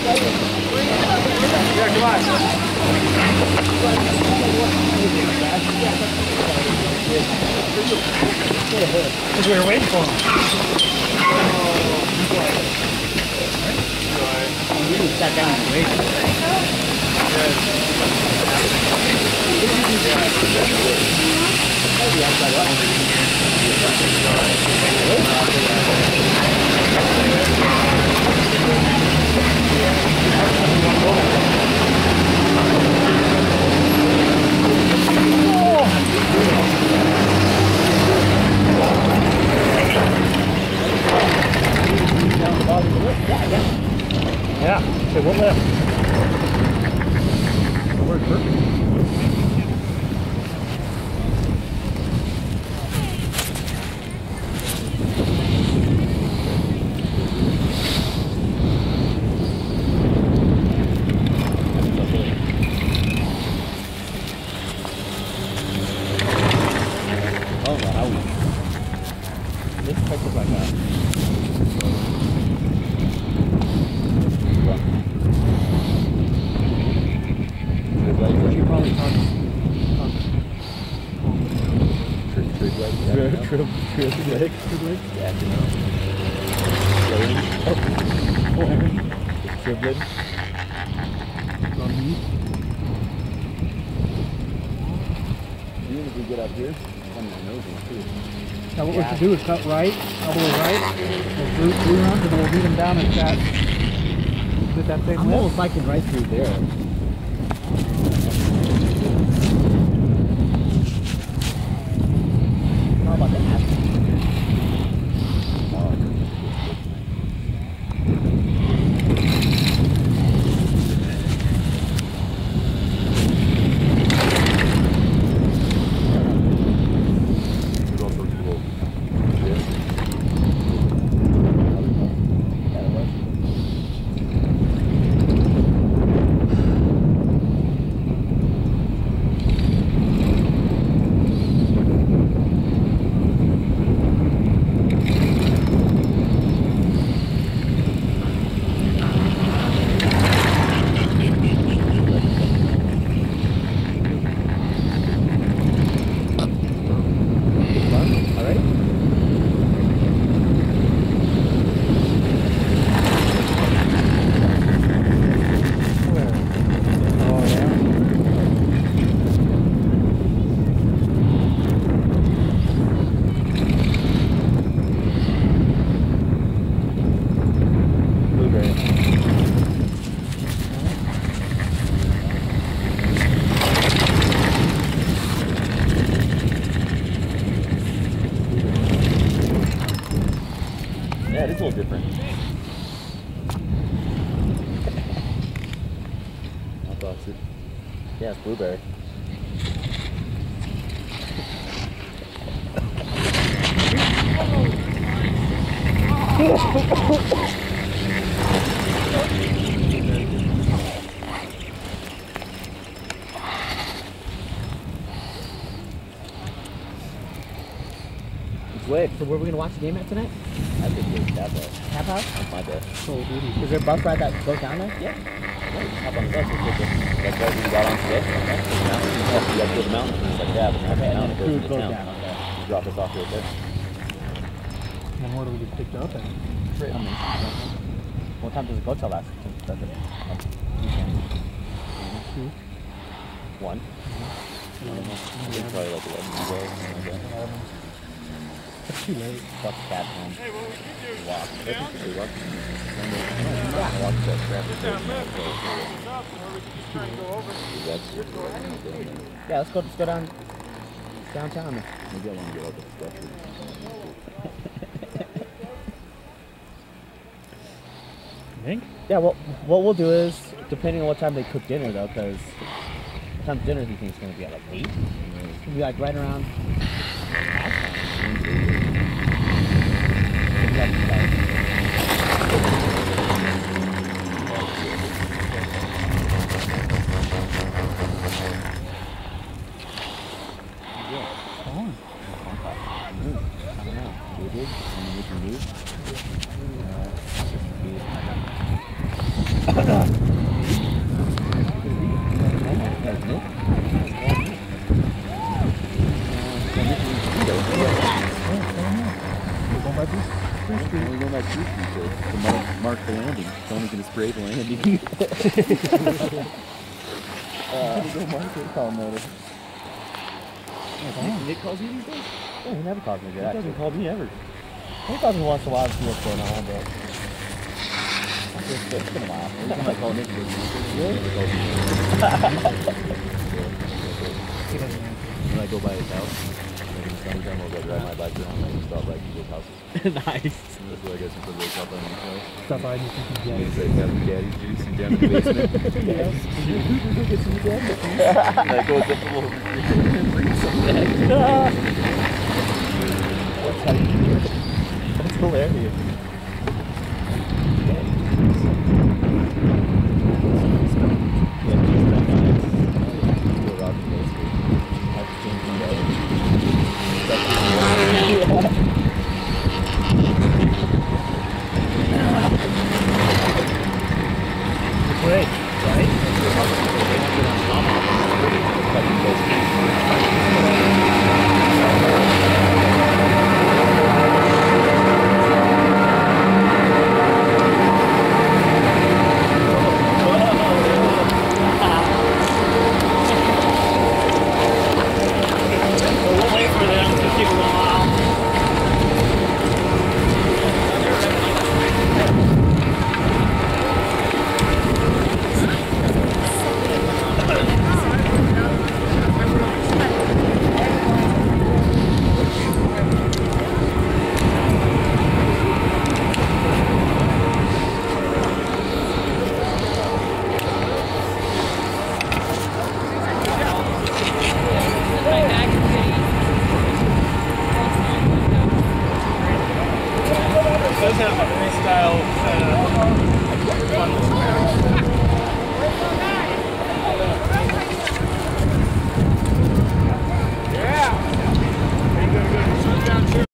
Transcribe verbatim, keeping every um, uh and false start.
Yeah, come on. Because we were waiting for him. We just sat down and waited. Yeah, okay, one left. That worked perfect. Oh, wow. This place is like a... Trip, trip leg. Trip leg? Yeah, you know. Oh, oh, trip leg. On me. Even if we get up here, it's on my nose too. Now what yeah. we should do is cut right, all the way right, we'll through around, and then we'll meet them down at that, with that same I'm lip. Almost liking right through there. How about that? Yeah, it is a little different. I thought it. Yeah, it's blueberry. Wait, so where are we going to watch the game at tonight? I think it's Tap House. Tap House? That's my best. Oh, dude. Is there a bus ride that goes down there? Yeah. Right. Hop on the bus. We'll take it. That bus we got on today. Okay. You have to go to the mountain. It's like that. But okay, and then the cruise goes down. Okay. Drop us off right there. And where do we get picked up at? Right on me. What time does the hotel last? That's it. Two. One. Mm-hmm. I don't know. I think probably like eleven hours. It's too late. Fuck cat home. Hey, what would you do? Walk. I think we walk. Yeah. Walk to grab the Yeah, let's go, let's go down downtown. Maybe I want to get up with the structure. You think? Yeah, well, what we'll do is, depending on what time they cook dinner though, because what time dinner do you think it's going to be at, like eight? It's going to be like right around Tony can spray landing. uh, go market call notice. Nick, Nick calls you these days? Yeah, he never calls me good. He doesn't call me ever. He calls me once in a while to see what's going on, but it's, it's been a while. Every time I call Nick, he never calls me. He doesn't answer. When I go by his house, like in the summertime, I'll go drive my bike around and stop by people's houses. Nice. That's where I get some of the stuff on the house. Stop by and you can get He's like having daddy's juice and down in the basement. Yes. Go get some daddy's juice. And I go up the whole refrigerator and bring some back. That's how you do it. That's hilarious.